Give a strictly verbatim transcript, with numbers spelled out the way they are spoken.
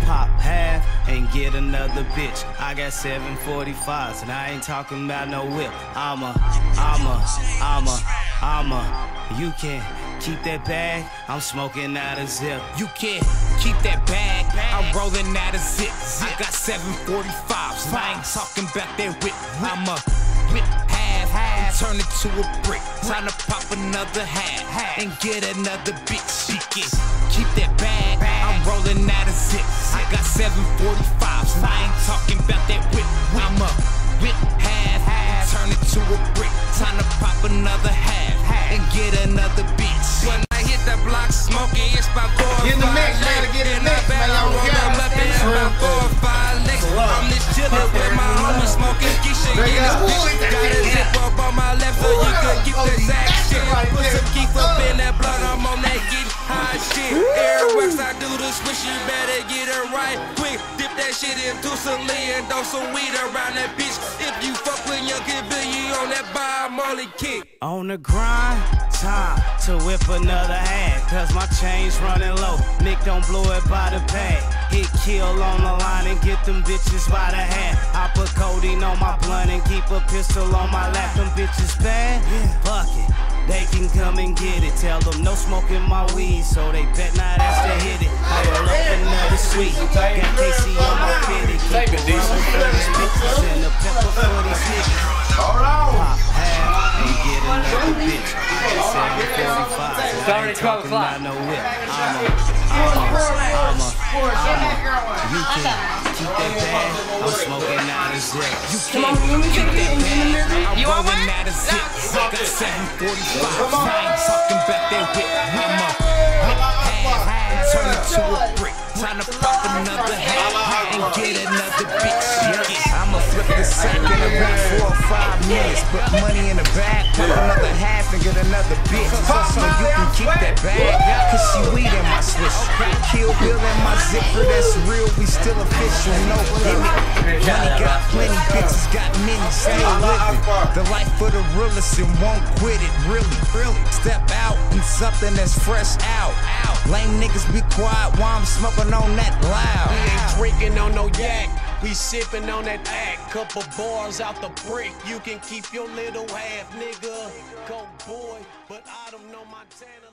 Pop half and get another bitch. I got seven forty-fives and I ain't talking about no whip. I'm a, I'm a, I'm a, I'm a. You can keep that bag, I'm smoking out a zip. You can't keep that bag, I'm rolling out a zip. I got seven forty-fives and I ain't talking about that whip. I'm a whip half, half, turn it to a brick. Time to pop another half and get another bitch. She can keep that bag, I'm rolling out a zip. I got seven forty-fives and I ain't talking about that whip. I'm a whip half, half, turn it to a brick. Time to pop another half and get another bitch. When I hit the block smoking, it's about four or get in the five mix, man, get in the mix, man. I'm rolling up and about four or five licks. I'm just chillin' with my homies smoking Keisha. Yeah, this bitch got a zip up on my left so you could get the exact shit. Put some keep up in that blood, I'm on that get high shit. Airwax, I do the switch, you better get it right quick. Dip that shit into some Lee and throw some weed around that bitch. If you fuck with your kid, you on that bi-molly kick. On the grind, time to whip another hand, cause my chain's running low. Nick don't blow it by the bag. Hit kill on the line and get them bitches by the hand. I put codeine on my blunt and keep a pistol on my lap. Them bitches bad? Yeah. Fuck it. They can come and get it. Tell them no smoking my weed, so they bet not ask to hit it. I roll up another sweet. Got K C on my pity. Keep it rolling for these bitches and the pepper for these niggas. Hold on. Pop half and get another bitch. I got seven forty-five. I ain't talking about no whip. I'm a, I'm a, I'm a, I'm a. You can keep that bag. I'm smoking out a zip. You Come on, keep that bag. I'm rolling out a zip. I got seven forty-five. I ain't talking about that whip. I'm a whip half, turn it to a brick. Time to pop another half and get another bitch. I'ma flip the sack in about four or five minutes. Put money in the bag, put another half and get another bitch. Just so you can keep that bag, cause she weed in my switch. Kill Bill in my zipper, that's real, we still official. No gimmick. Money got plenty, bitches got many, still living. The life for the realest and won't quit it, really, really. Step out in something that's fresh out. Lame niggas be quiet while I'm smoking on that loud. We ain't drinking on no yak, we sipping on that act. Couple bars out the brick, you can keep your little half, nigga. Go boy, but I don't know Montana.